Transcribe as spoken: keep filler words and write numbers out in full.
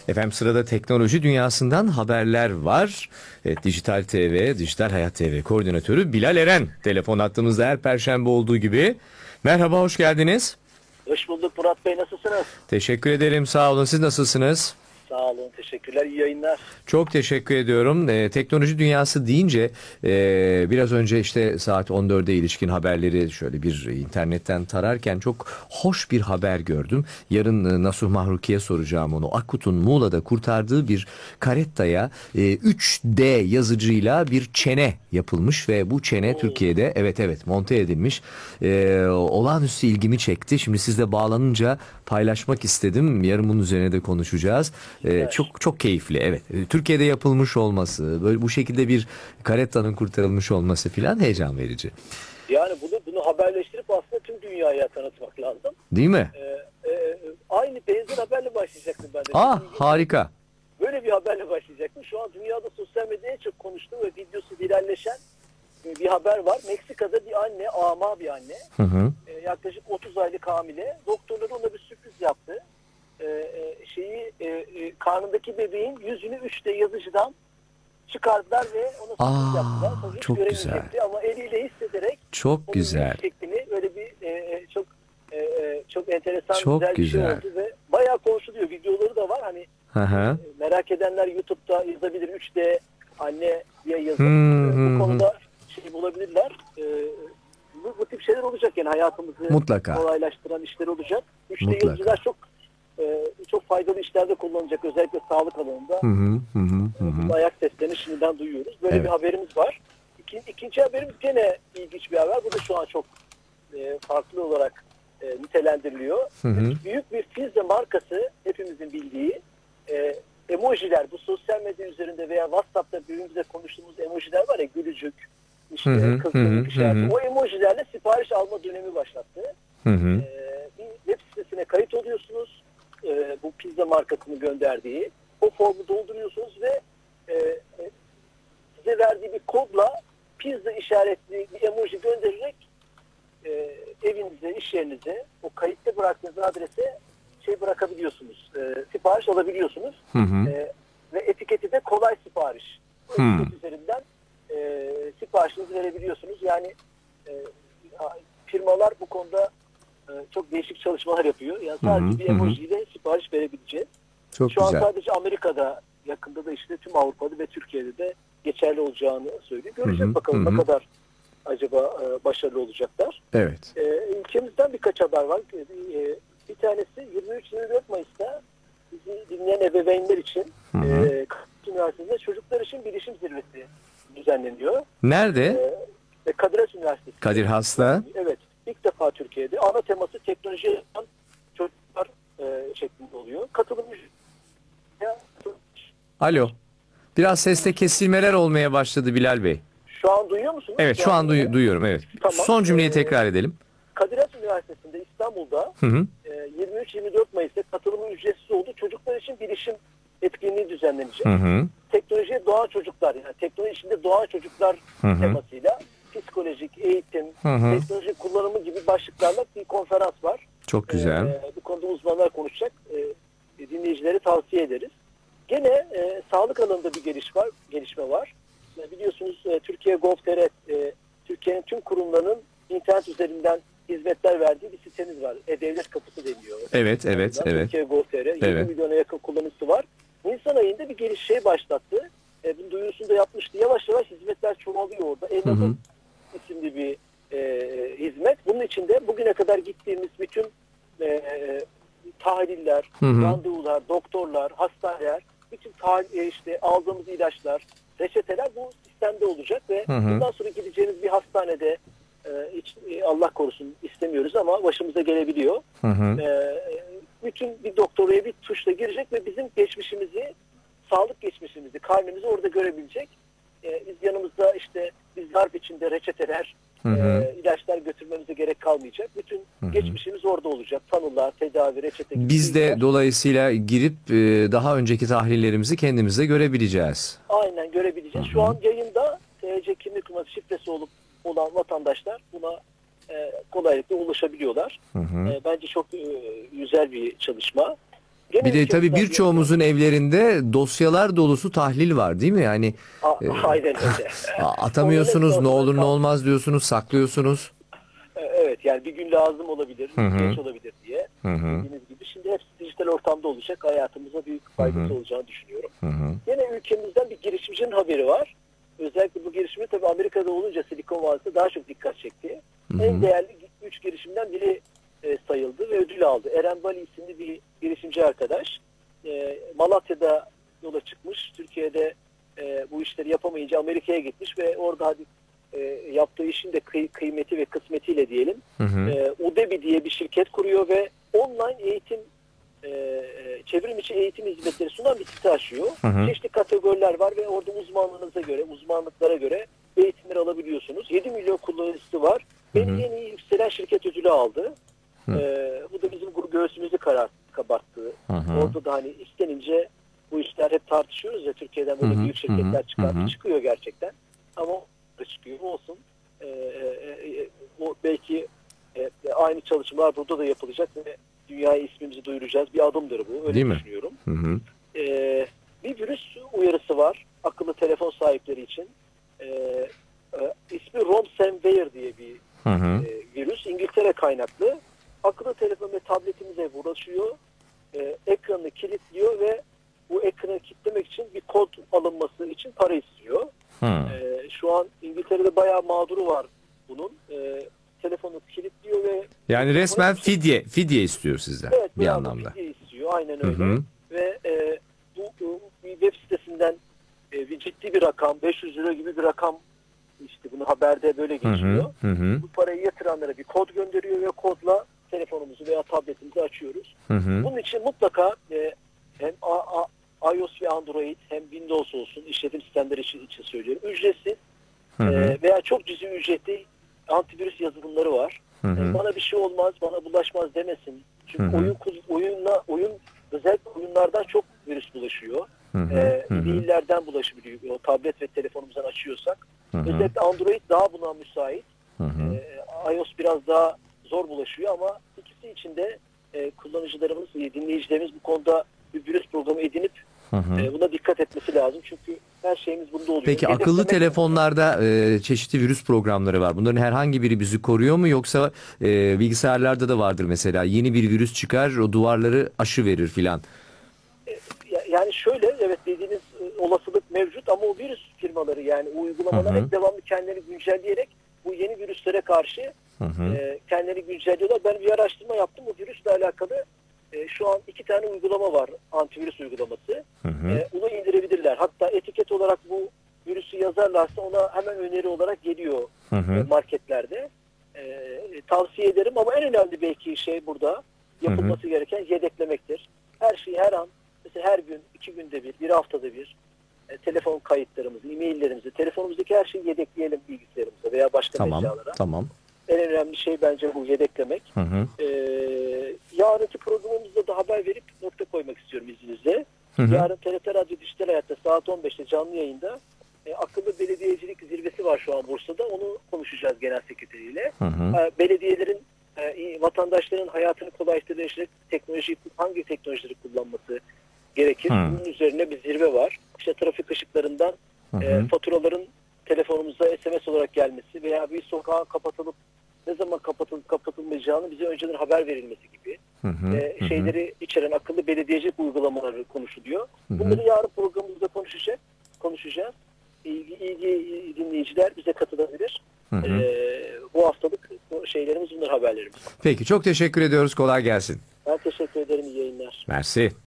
Efendim sırada teknoloji dünyasından haberler var. Evet, Dijital T V, Dijital Hayat T V koordinatörü Bilal Eren telefon attığımızda her perşembe olduğu gibi. Merhaba, hoş geldiniz. Hoş bulduk Murat Bey, nasılsınız? Teşekkür ederim, sağ olun. Siz nasılsınız? Sağ olun, teşekkürler, iyi yayınlar. Çok teşekkür ediyorum. Ee, teknoloji dünyası deyince e, biraz önce işte saat on dörde ilişkin haberleri şöyle bir internetten tararken çok hoş bir haber gördüm. Yarın e, Nasuh Mahruki'ye soracağım onu. Akut'un Muğla'da kurtardığı bir karettaya e, üç D yazıcıyla bir çene yapılmış ve bu çene Oo. Türkiye'de evet evet monte edilmiş. E, olağanüstü ilgimi çekti. Şimdi sizle bağlanınca paylaşmak istedim. Yarın bunun üzerine de konuşacağız. Ee, çok çok keyifli, evet. Türkiye'de yapılmış olması, böyle bu şekilde bir karettanın kurtarılmış olması filan heyecan verici. Yani bunu bunu haberleştirip aslında tüm dünyaya tanıtmak lazım. Değil mi? Ee, e, aynı benzer haberle başlayacaktım ben de. Ah, harika. Böyle bir haberle başlayacaktım. Şu an dünyada sosyal medyaya çok konuştuğu ve videosu viralleşen bir haber var. Meksika'da bir anne, ama bir anne, Hı hı. e, yaklaşık otuz aylık hamile. Doktorları ona bir sürpriz yaptı. Ee, şeyi e, e, karnındaki bebeğin yüzünü üç D yazıcıdan çıkardılar ve onu sürpriz yaptılar. Sonra Çok güzel. Ama eliyle hissederek Çok güzel. şeklini böyle bir e, çok e, çok enteresan, çok güzel, güzel bir şey oldu ve bayağı konuşuluyor. Videoları da var. Hani hı hı. e, merak edenler YouTube'da yazabilir, üç D anne diye yazıp Hı, e, hı, bu konuda şey bulabilirler. E, bu, bu tip şeyler olacak yani, hayatımızı Mutlaka. kolaylaştıran işler olacak. üç D Mutlaka. yazıcılar çok Ee, çok faydalı işlerde kullanılacak, özellikle sağlık alanında. Hı hı, hı hı, hı. Ayak seslerini şimdiden duyuyoruz. Böyle Evet. bir haberimiz var. İki, ikinci haberimiz gene ilginç bir haber. Bu da şu an çok e, farklı olarak e, nitelendiriliyor. Hı hı. Büyük bir pizza markası, hepimizin bildiği e, emojiler, bu sosyal medya üzerinde veya WhatsApp'ta birbirimize konuştuğumuz emojiler var ya, gülücük, işte Hı hı, kızgınlık hı hı, işareti. hı hı. O emojilerle sipariş alma dönemi başlattı. Hı hı. E, bir web sitesine kayıt oluyorsunuz. E, bu pizza markasını gönderdiği o formu dolduruyorsunuz ve e, e, size verdiği bir kodla pizza işaretli bir emoji göndererek e, evinize, iş yerinize, o kayıtta bıraktığınız adrese şey bırakabiliyorsunuz. E, sipariş alabiliyorsunuz. Hı hı. E, ve etiketi de kolay sipariş. O Hmm. etiket üzerinden e, siparişinizi verebiliyorsunuz. Yani e, firmalar bu konuda çok değişik çalışmalar yapıyor. Yani sadece Hı hı, bir emojiyle sipariş verebileceğiz. Çok Şu güzel. an sadece Amerika'da, yakında da işte tüm Avrupa'da ve Türkiye'de de geçerli olacağını söylüyor. Göreceğiz Hı hı, bakalım hı hı. ne kadar acaba başarılı olacaklar. Evet. Ee, ülkemizden birkaç haber var. Ee, bir tanesi yirmi üç yirmi dört Mayıs'ta bizi dinleyen ebeveynler için Hı hı. e, Kadir Üniversitesi'nde çocuklar için bilişim zirvesi düzenleniyor. Nerede? Ee, Kadir Has Üniversitesi. Kadir Has'ta. Evet. İlk defa Türkiye'de ana teması teknoloji yapan çocuklar e, şeklinde oluyor. Katılımcı. Alo. Biraz seste kesilmeler olmaya başladı Bilal Bey. Şu an duyuyor musunuz? Evet, şu an duy- duyuyorum, evet. Tamam. Son cümleyi Ee, tekrar edelim. Kadir Has Üniversitesi'nde İstanbul'da Hı hı. e, yirmi üç yirmi dört Mayıs'ta katılımı ücretsiz oldu. Çocuklar için bilişim etkinliği düzenlenecek. Hı hı. Teknolojiye doğan çocuklar, yani teknoloji içinde doğan çocuklar Hı hı. temasıyla psikolojik, eğitim, Hı hı. teknoloji kullanımı gibi başlıklarla bir konferans var. Çok güzel. Ee, bu konuda uzmanlar konuşacak. Ee, dinleyicileri tavsiye ederiz. Gene e, sağlık alanında bir geliş var, gelişme var. E, biliyorsunuz e, Türkiye nokta gov nokta tr e, Türkiye'nin tüm kurumlarının internet üzerinden hizmetler verdiği bir sitemiz var. E-Devlet Kapısı deniyor. Evet, evet, evet. Türkiye nokta gov nokta tr yedi Evet. milyona yakın kullanıcısı var. Nisan ayında bir geliş şey başlattı. E, bunun duyurusunu da yapmıştı. Yavaş yavaş hizmetler çoğalıyor orada. Elnaz'ın isimli bir e, hizmet. Bunun içinde bugüne kadar gittiğimiz bütün e, tahliller, Hı hı. randevular, doktorlar, hastaneler, bütün tahlil, işte aldığımız ilaçlar, reçeteler bu sistemde olacak ve Hı hı. bundan sonra gideceğimiz bir hastanede e, hiç e, Allah korusun istemiyoruz ama başımıza gelebiliyor. Hı hı. E, bütün bir doktoraya bir tuşla girecek ve bizim geçmişimizi, sağlık geçmişimizi, karnemizi orada görebilecek. E, biz yanımızda işte bir zarf içinde reçeteler, Hı hı. e, ilaçlar götürmemize gerek kalmayacak. Bütün Hı hı. geçmişimiz orada olacak. Tanılar, tedavi, reçete gibi. Biz de bilgiler. dolayısıyla girip e, daha önceki tahlillerimizi kendimizde görebileceğiz. Aynen görebileceğiz. Hı hı. Şu an yayında T C kimlik numarası şifresi olup olan vatandaşlar buna e, kolaylıkla ulaşabiliyorlar. Hı hı. E, bence çok e, güzel bir çalışma. Gene Bir de tabii ülkemizden bir- birçoğumuzun evlerinde dosyalar dolusu tahlil var değil mi? Yani A- e, Aynen öyle. a- atamıyorsunuz, Onların ne olur ne kal- olmaz diyorsunuz, saklıyorsunuz. Evet, yani bir gün lazım olabilir, Hı hı. geç olabilir diye. Hı hı. Dediğiniz gibi şimdi hepsi dijital ortamda olacak. Hayatımıza büyük faydası olacağını düşünüyorum. Hı hı. Yine ülkemizden bir girişimcinin haberi var. Özellikle bu girişimi tabii Amerika'da olunca Silikon Vadisi'de daha çok dikkat çekti. Hı hı. En değerli üç girişimden biri e, sayıldı ve ödül aldı. Eren Bali isimli bir girişimci arkadaş. E, Malatya'da yola çıkmış. Türkiye'de e, bu işleri yapamayınca Amerika'ya gitmiş ve orada hadi e, yaptığı işin de kıy- kıymeti ve kısmetiyle diyelim. Hı hı. E, Udemy diye bir şirket kuruyor ve online eğitim e, çevrim içi eğitim hizmetleri sunan bir site açıyor. Hı hı. Çeşitli kategoriler var ve orada uzmanlığınıza göre, uzmanlıklara göre eğitimleri alabiliyorsunuz. yedi milyon kullanıcısı var. Hı hı. En iyi yükselen şirket ödülü aldı. Hı. E, bu da bizim göğsümüzü karar, kabarttı. Hı hı. Orada da hani istenince bu işler hep tartışıyoruz ya, Türkiye'den böyle Hı hı. büyük şirketler Hı hı. çıkar. Hı hı. Çıkıyor gerçekten. Ama o da çıkıyor. Olsun. E, e, e, o belki e, aynı çalışmalar burada da yapılacak ve dünyaya ismimizi duyuracağız. Bir adımdır bu. Öyle Değil mi? düşünüyorum. Hı hı. Ee, bir virüs uyarısı var akıllı telefon sahipleri için. Ee, e, ismi Ransomware diye bir Hı hı. e, virüs. İngiltere kaynaklı. Akıllı telefon ve tabletimize ulaşıyor. Ee, ekranını kilitliyor ve bu ekranı kilitlemek için bir kod alınması için para istiyor. Hı. Ee, şu an İngiltere'de bayağı mağduru var bunun. Ee, telefonu kilitliyor ve Yani resmen fidye, fidye istiyor sizden Evet, bir bravo, anlamda. fidye istiyor. Aynen Hı öyle. hı. Ve e, bu, bu bir web sitesinden e, bir ciddi bir rakam, beş yüz lira gibi bir rakam, işte bunu haberde böyle Hı geçiyor. hı. Hı hı. Bu parayı yatıranlara bir kod gönderiyor ve kodla telefonumuzu veya tabletimizi açıyoruz. Hı hı. Bunun için mutlaka e, hem A- A- iOS ve Android hem Windows olsun, işletim sistemleri için, için söylüyorum, ücretsiz Hı hı. e, veya çok cüzi ücretli antivirüs yazılımları var. Hı hı. E, bana bir şey olmaz, bana bulaşmaz demesin. Çünkü Hı hı. oyun oyunla oyun özellikle oyunlardan çok virüs bulaşıyor. Hı hı. E, Hı hı. maillerden bulaşabiliyor. O tablet ve telefonumuzdan açıyorsak. Hı hı. Özellikle Android daha buna müsait. Hı hı. E, iOS biraz daha zor bulaşıyor ama ikisi için de e, kullanıcılarımız, e, dinleyicilerimiz bu konuda bir virüs programı edinip Hı hı. e, buna dikkat etmesi lazım. Çünkü her şeyimiz bunda oluyor. Peki akıllı Yedeklemek- telefonlarda e, çeşitli virüs programları var. Bunların herhangi biri bizi koruyor mu, yoksa e, bilgisayarlarda da vardır mesela, yeni bir virüs çıkar, o duvarları aşı verir filan. Ya- Yani şöyle, evet, dediğiniz e, olasılık mevcut ama o virüs firmaları, yani o uygulamalar Hı hı. hep devamlı kendileri güncelleyerek bu yeni virüslere karşı Hı hı. e, kendileri güncelliyorlar. Ben bir araştırma yaptım. Bu virüsle alakalı e, şu an iki tane uygulama var. Antivirüs uygulaması. Hı hı. E, bunu indirebilirler. Hatta etiket olarak bu virüsü yazarlarsa ona hemen öneri olarak geliyor Hı e, hı. marketlerde. E, tavsiye ederim ama en önemli belki şey burada yapılması gereken yedeklemektir. Her şeyi her an, mesela her gün, iki günde bir, bir haftada bir e, telefon kayıtlarımızı, e-maillerimizi, telefonumuzdaki her şeyi yedekleyelim bilgisayarımıza veya başka Tamam, mecralara. tamam. En önemli şey bence bu, yedeklemek. Hı hı. Ee, yarınki programımızda da haber verip nokta koymak istiyorum izninizle. Hı hı. Yarın T R T Radyo Dijital Hayat'ta saat on beşte canlı yayında e, akıllı belediyecilik zirvesi var şu an Bursa'da. Onu konuşacağız genel sekreteriyle. Hı hı. E, belediyelerin, e, vatandaşların hayatını kolaylaştıracak teknoloji, hangi teknolojileri kullanması gerekir? Hı. Bunun üzerine bir zirve var. İşte trafik ışıklarından Hı hı. e, faturaların telefonumuza S M S olarak gelmesi veya bir sokağa kapatılıp ne zaman kapatılıp kapatılmayacağını bize önceden haber verilmesi gibi Hı hı. e, Hı hı. şeyleri içeren akıllı belediyecilik uygulamaları konuşuluyor. Hı hı. Bunları yarın programımızda konuşacak, konuşacağız. İlgi, ilgi dinleyiciler bize katılabilir. Hı hı. E, bu haftalık şeylerimiz bunlar, haberlerimiz. Peki, çok teşekkür ediyoruz. Kolay gelsin. Ben teşekkür ederim. İyi yayınlar. Mersi.